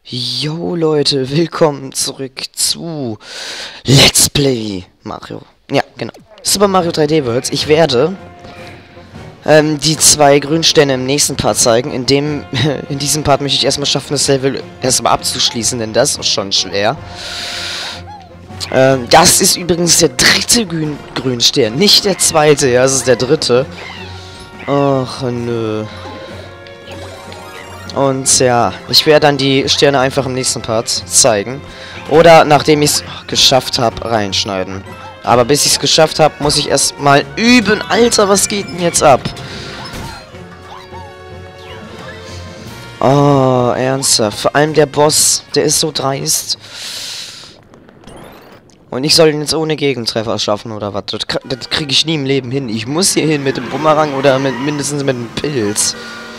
Yo Leute, willkommen zurück zu Let's Play Mario. Ja, genau. Super Mario 3D World. Ich werde die zwei Grünsterne im nächsten Part zeigen. In diesem Part möchte ich erstmal schaffen, das Level erstmal abzuschließen, denn das ist schon schwer. Das ist übrigens der dritte Grünstern, nicht der zweite, ja, das ist der dritte. Ach, nö. Und ja, ich werde dann die Sterne einfach im nächsten Part zeigen. Oder nachdem ich es geschafft habe, reinschneiden. Aber bis ich es geschafft habe, muss ich erstmal üben. Alter, was geht denn jetzt ab? Oh, ernsthaft. Vor allem der Boss, der ist so dreist. Und ich soll ihn jetzt ohne Gegentreffer schaffen, oder was? Das kriege ich nie im Leben hin. Ich muss hier hin mit dem Bumerang oder mindestens mit dem Pilz.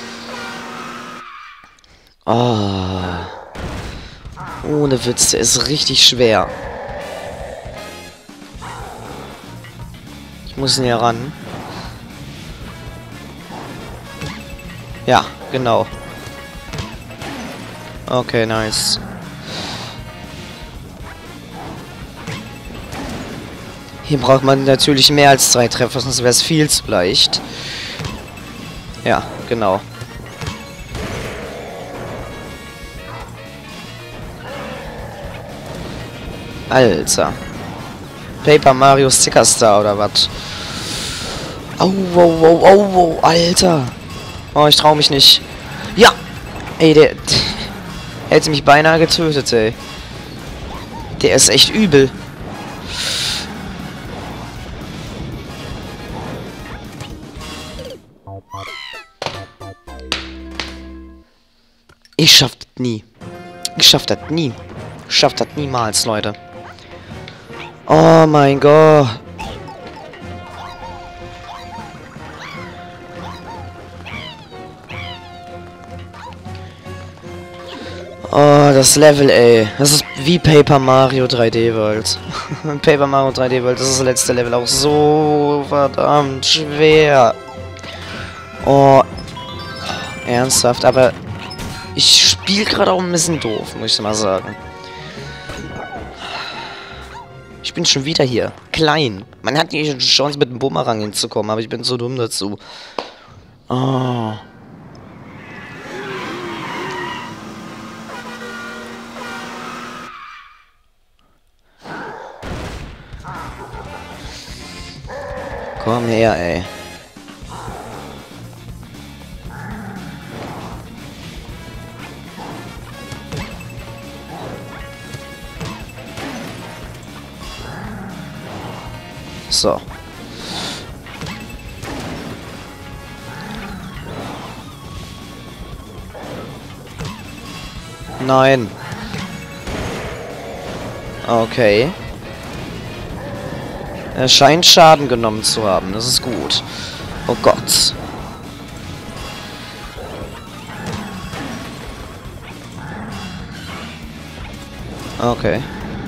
Oh. Ohne Witz, der ist richtig schwer. Ich muss ihn hier ran. Ja, genau. Okay, nice. Hier braucht man natürlich mehr als 2 Treffer, sonst wäre es viel zu leicht. Ja, genau. Alter. Paper Mario Sticker Star oder was? Au, au, au, au, au, Alter. Oh, ich trau mich nicht. Ja! Ey, der hätte mich beinahe getötet, ey. Der ist echt übel. Ich schaff das nie. Ich schaff das nie. Ich schaff das niemals, Leute. Oh mein Gott. Oh, das Level, ey. Das ist wie Paper Mario 3D World. Paper Mario 3D World, das ist das letzte Level auch so verdammt schwer. Oh. Ernsthaft, aber ich spiele gerade auch ein bisschen doof, muss ich mal sagen. Ich bin schon wieder hier. Klein. Man hat nicht eine Chance, mit dem Bumerang hinzukommen, aber ich bin so dumm dazu. Oh. Komm her, ey. So. Nein. Okay. Er scheint Schaden genommen zu haben. Das ist gut. Oh Gott. Okay.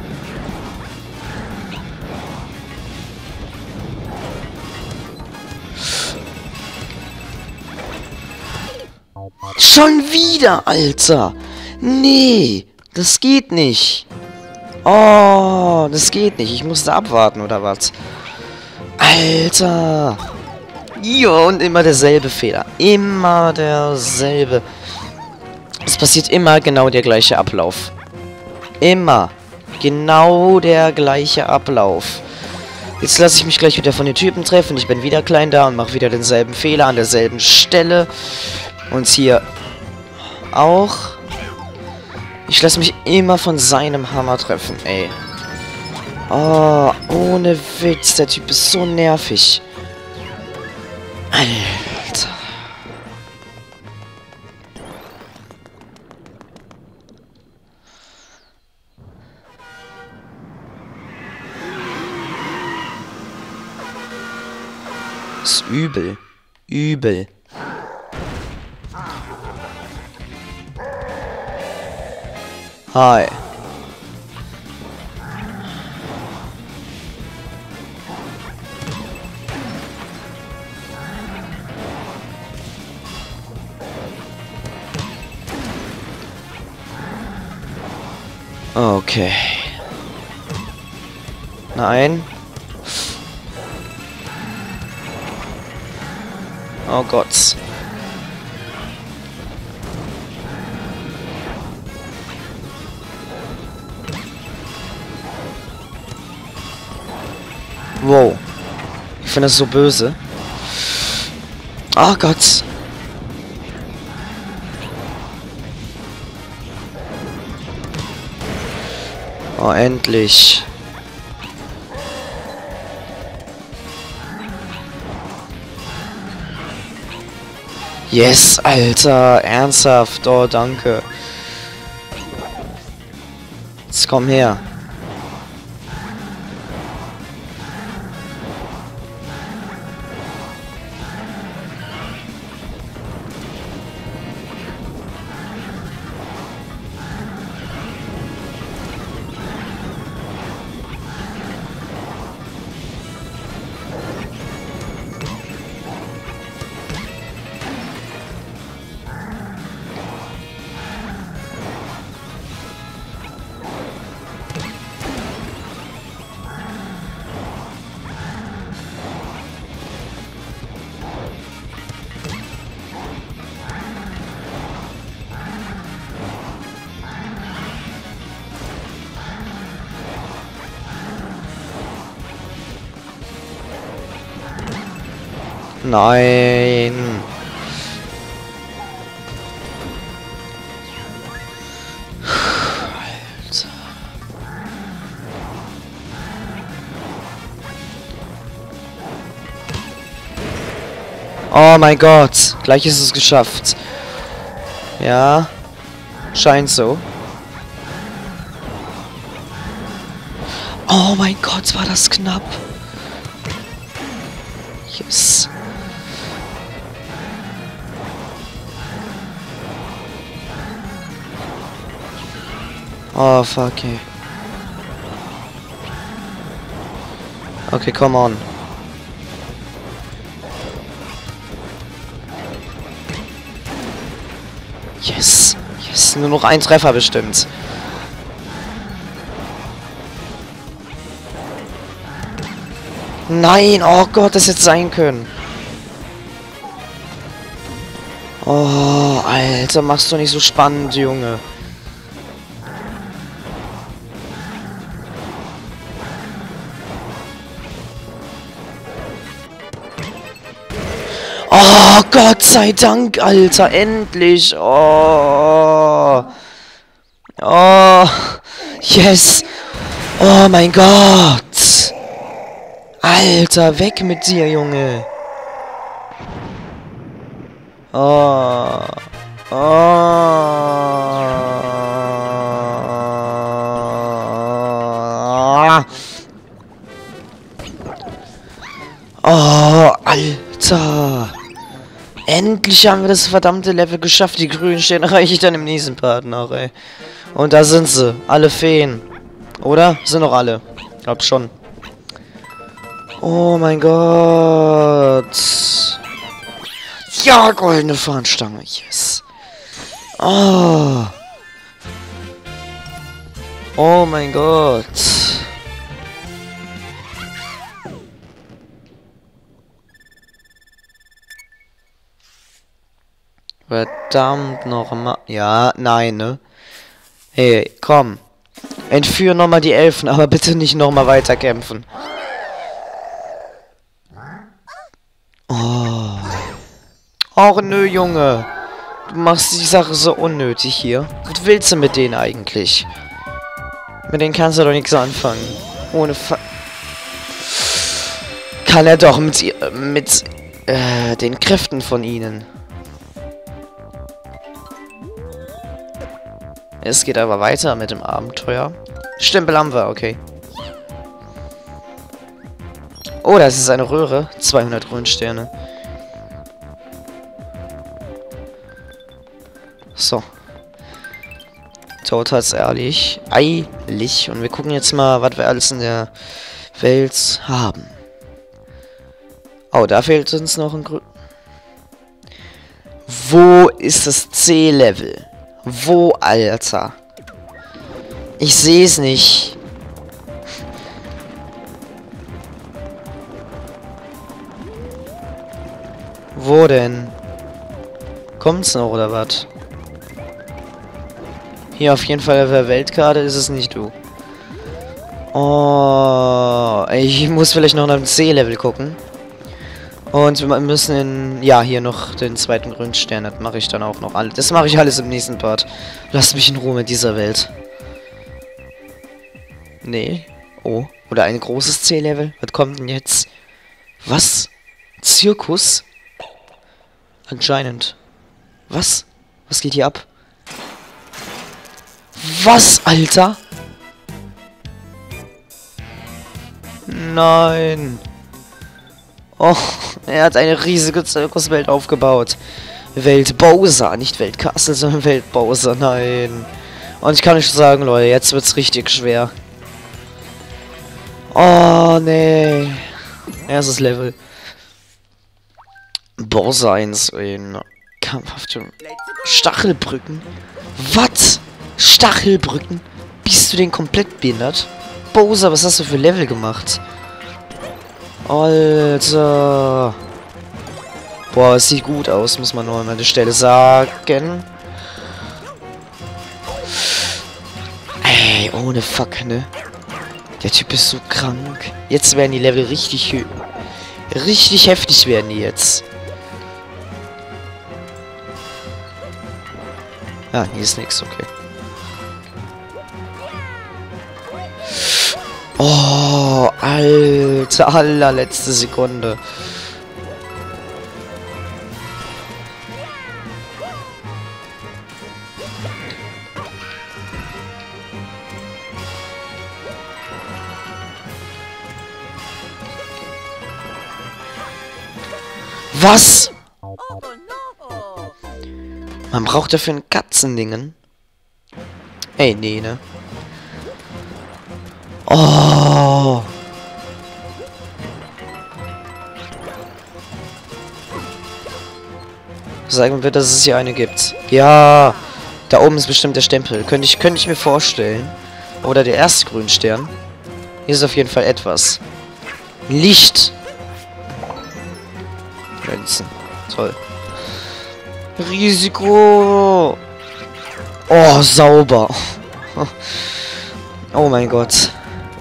Schon wieder, Alter. Nee, das geht nicht. Oh, das geht nicht. Ich musste abwarten, oder was? Alter. Ja, und immer derselbe Fehler. Immer derselbe. Es passiert immer genau der gleiche Ablauf. Immer. Genau der gleiche Ablauf. Jetzt lasse ich mich gleich wieder von den Typen treffen. Ich bin wieder klein da und mache wieder denselben Fehler an derselben Stelle. Und hier auch. Ich lasse mich immer von seinem Hammer treffen, ey. Oh, ohne Witz. Der Typ ist so nervig. Alter. Das ist übel. Übel. Hi. Okay. Nein. Oh Gott. Wow. Ich finde das so böse. Oh Gott. Oh, endlich. Yes, Alter. Ernsthaft. Oh, danke. Jetzt komm her. Nein. Alter. Oh mein Gott. Gleich ist es geschafft. Ja. Scheint so. Oh mein Gott, war das knapp. Yes. Oh, fuck, okay. Okay, come on. Yes. Yes, nur noch ein Treffer bestimmt. Nein, oh Gott, das hätte sein können. Oh, Alter, machst du nicht so spannend, Junge. Oh, Gott sei Dank, Alter, endlich. Oh. Oh. Yes. Oh mein Gott. Alter, weg mit dir, Junge. Oh. Oh. Oh, Alter. Endlich haben wir das verdammte Level geschafft. Die grünen stehen erreiche ich dann im nächsten Part noch, ey. Und da sind sie. Alle Feen. Oder? Sind noch alle. Glaub schon. Oh mein Gott. Ja, goldene Fahnenstange. Yes. Oh. Oh mein Gott. Verdammt nochmal. Ja, nein, ne? Hey, komm. Entführ nochmal die Elfen, aber bitte nicht nochmal weiterkämpfen. Oh. Och nö, Junge. Du machst die Sache so unnötig hier. Was willst du mit denen eigentlich? Mit denen kannst du doch nichts anfangen. Ohne kann er doch mit den Kräften von ihnen. Es geht aber weiter mit dem Abenteuer. Stempel haben wir, okay. Oh, das ist eine Röhre. 200 Röhrensterne. So. Tod hat's eilig. Und wir gucken jetzt mal, was wir alles in der Welt haben. Oh, da fehlt uns noch ein Wo ist das C-Level? Wo, Alter? Ich sehe es nicht. Wo denn? Kommt's noch oder was? Hier auf jeden Fall auf der Weltkarte ist es nicht du. Oh, ich muss vielleicht noch nach dem C-Level gucken. Und wir müssen in, ja, hier noch den zweiten Grünstern. Das mache ich dann auch noch alles. Das mache ich alles im nächsten Part. Lasst mich in Ruhe mit dieser Welt. Nee. Oh. Oder ein großes C-Level. Was kommt denn jetzt? Was? Zirkus? Anscheinend. Was? Was geht hier ab? Was, Alter? Nein. Oh, er hat eine riesige Zirkuswelt aufgebaut. Welt Bowser, nicht Welt Castle, sondern Welt Bowser. Nein. Und ich kann euch sagen, Leute, jetzt wird's richtig schwer. Oh, nee. Erstes Level. Bowser 1 in kampfhafte Stachelbrücken. Was? Stachelbrücken? Bist du denn komplett behindert? Bowser, was hast du für Level gemacht? Alter. Boah, es sieht gut aus, muss man nur an der Stelle sagen. Ey, ohne Fuck, ne? Der Typ ist so krank. Jetzt werden die Level richtig heftig werden die jetzt. Ah, hier ist nichts, okay. Oh, Alter, allerletzte Sekunde. Was? Man braucht dafür ein Katzendingen. Ey, nee, ne? Oh. Sagen wir bitte, dass es hier eine gibt. Ja. Da oben ist bestimmt der Stempel. Könnte ich mir vorstellen. Oder der erste Grünstern. Hier ist auf jeden Fall etwas. Licht. Münzen. Toll. Risiko. Oh, sauber. Oh mein Gott.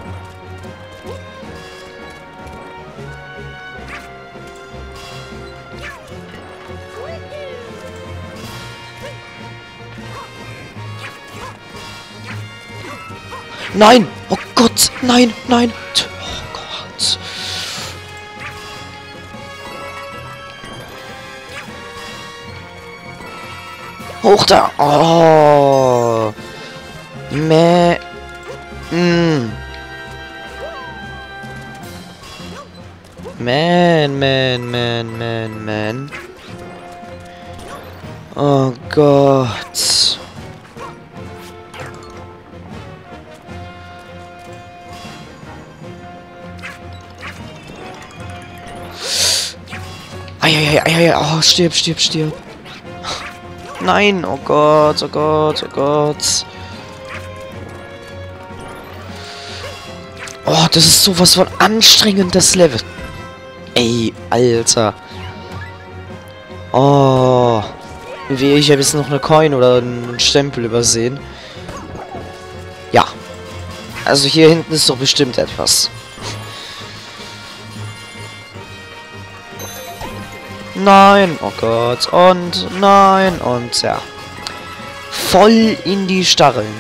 Nein! Oh Gott! Nein! Nein! Oh Gott! Hoch da! Oh! Meh! Man. Oh Gott! Eieiei, oh, stirb. Nein, oh Gott. Oh, das ist sowas von anstrengend, das Level. Ey, Alter. Oh. Wie, ich habe jetzt noch eine Coin oder einen Stempel übersehen. Ja. Also hier hinten ist doch bestimmt etwas. Nein, oh Gott, und nein, und ja. Voll in die Stacheln.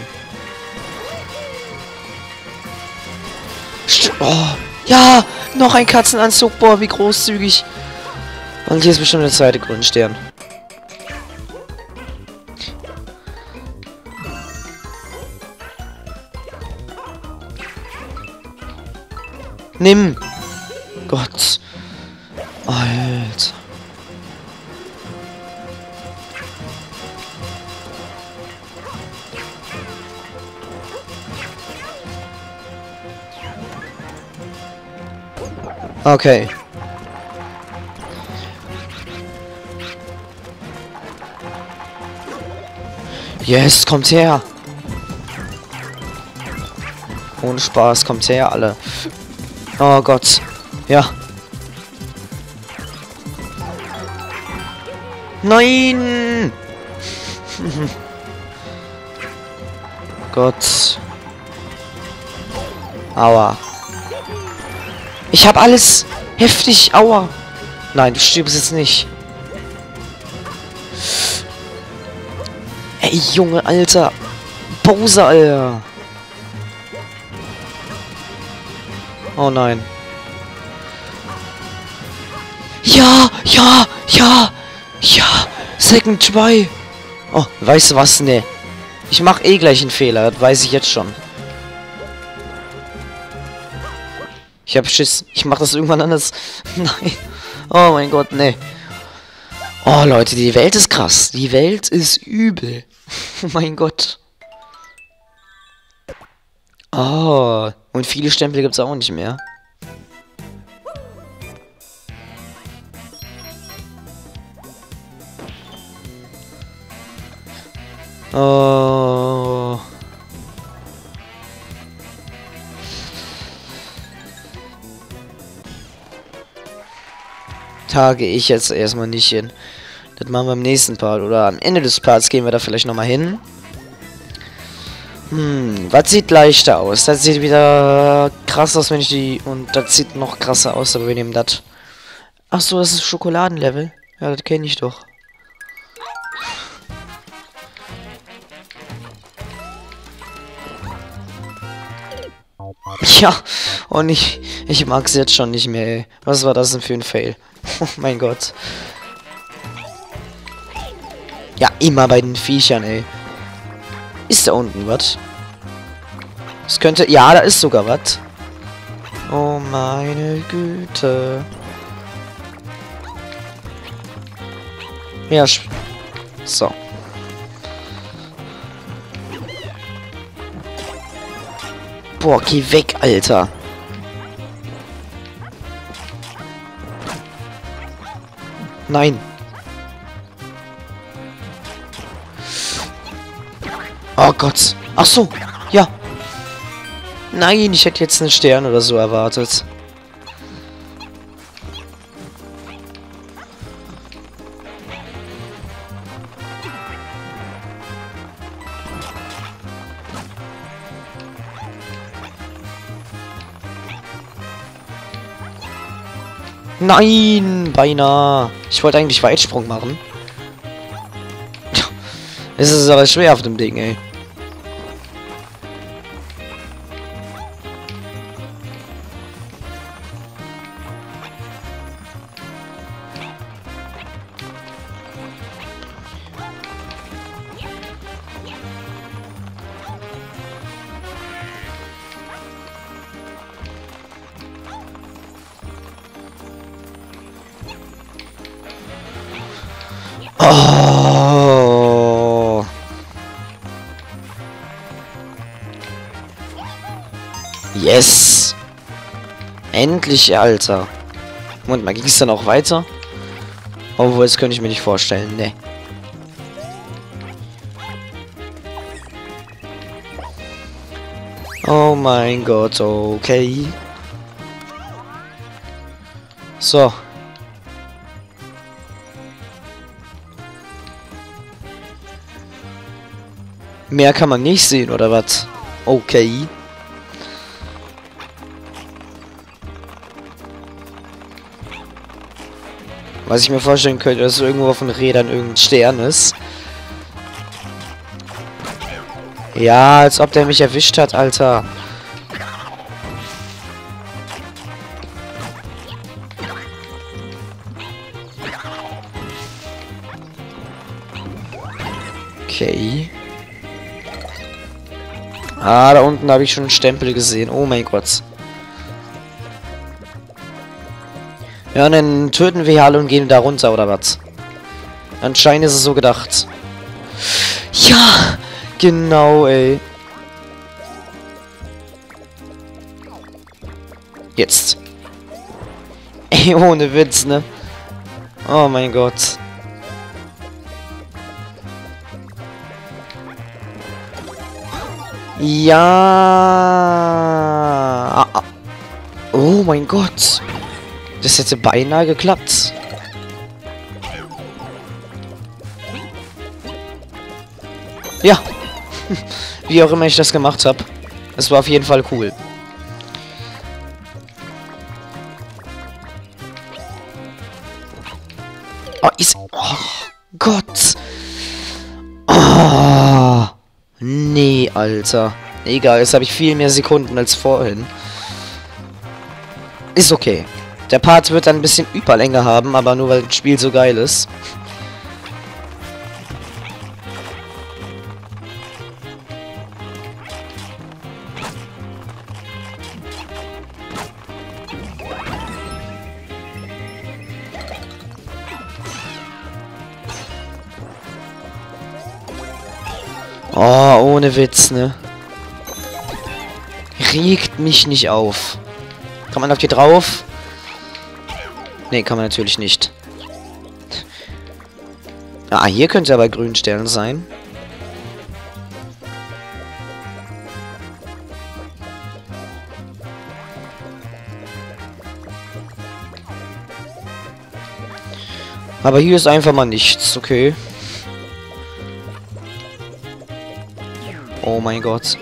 Oh, ja, noch ein Katzenanzug, boah, wie großzügig. Und hier ist bestimmt der zweite Grünstern. Nimm! Gott. Alter. Okay. Yes, kommt her. Ohne Spaß, kommt her, alle. Oh Gott. Ja. Nein! Gott. Aua. Ich hab alles heftig. Aua. Nein, du stirbst jetzt nicht. Ey, Junge, Alter. Bowser, Alter. Oh nein. Ja, ja, ja, ja. Second try. Oh, weißt du was? Nee. Ich mach eh gleich einen Fehler. Das weiß ich jetzt schon. Ich hab Schiss. Ich mach das irgendwann anders. Nein. Oh mein Gott, nee. Oh, Leute, die Welt ist krass. Die Welt ist übel. Oh mein Gott. Oh. Und viele Stempel gibt's auch nicht mehr. Oh. Da gehe ich jetzt erstmal nicht hin. Das machen wir im nächsten Part. Oder am Ende des Parts gehen wir da vielleicht nochmal hin. Was sieht leichter aus? Das sieht wieder krass aus, wenn ich die... Und das sieht noch krasser aus, aber wir nehmen das. Achso, das ist Schokoladenlevel. Ja, das kenne ich doch. Ja, und ich mag es jetzt schon nicht mehr, ey. Was war das denn für ein Fail? Oh mein Gott. Ja, immer bei den Viechern, ey. Ist da unten was? Es könnte... Ja, da ist sogar was. Oh meine Güte. Ja, so. Boah, geh weg, Alter. Nein. Oh Gott. Ach so. Ja. Nein, ich hätte jetzt einen Stern oder so erwartet. Nein, beinahe. Ich wollte eigentlich Weitsprung machen. Es ist aber schwer auf dem Ding, ey. Oh. Yes. Endlich, Alter. Und mal ging es dann auch weiter? Obwohl, das könnte ich mir nicht vorstellen, ne. Oh mein Gott, okay. So. Mehr kann man nicht sehen, oder was? Okay. Was ich mir vorstellen könnte, dass irgendwo auf den Rädern irgendein Stern ist. Ja, als ob der mich erwischt hat, Alter. Okay. Ah, da unten habe ich schon einen Stempel gesehen. Oh mein Gott. Ja, und dann töten wir alle und gehen da runter, oder was? Anscheinend ist es so gedacht. Ja, genau, ey. Jetzt. Ey, ohne Witz, ne? Oh mein Gott. Ja. Oh mein Gott. Das hätte beinahe geklappt. Ja. Wie auch immer ich das gemacht habe. Es war auf jeden Fall cool. Oh, oh Gott. Oh. Nee, Alter. Egal, jetzt habe ich viel mehr Sekunden als vorhin. Ist okay. Der Part wird dann ein bisschen Überlänge haben, aber nur weil das Spiel so geil ist. Oh, ohne Witz, ne? Regt mich nicht auf. Kann man auf die drauf? Ne, kann man natürlich nicht. Ah, hier könnte aber Grünstern sein. Aber hier ist einfach mal nichts, okay? Oh mein Gott.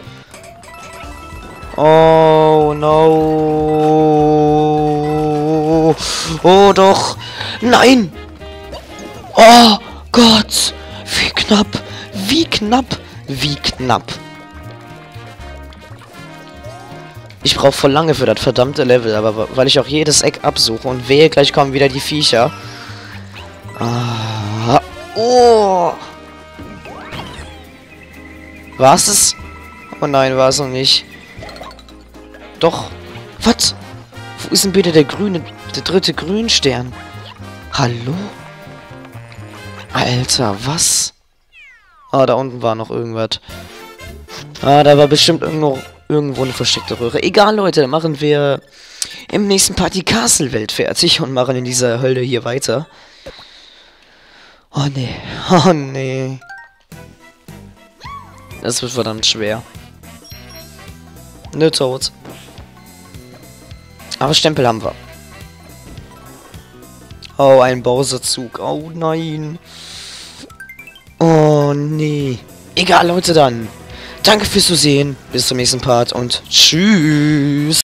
Oh no. Oh doch. Nein. Oh Gott. Wie knapp. Wie knapp. Wie knapp. Ich brauche voll lange für das verdammte Level, aber weil ich auch jedes Eck absuche und wehe, gleich kommen wieder die Viecher. Ah. Oh. War's es? Oh nein, war es noch nicht. Doch. Was? Wo ist denn bitte der dritte Grünstern? Hallo? Alter, was? Ah, da unten war noch irgendwas. Ah, da war bestimmt irgendwo eine versteckte Röhre. Egal, Leute, dann machen wir im nächsten Part die Castle-Welt fertig und machen in dieser Hölle hier weiter. Oh nee. Oh nee. Das wird verdammt schwer. Ne, tot. Aber Stempel haben wir. Oh, ein Bowser-Zug. Oh nein. Oh nee. Egal, Leute, dann. Danke fürs Zusehen. Bis zum nächsten Part und tschüss.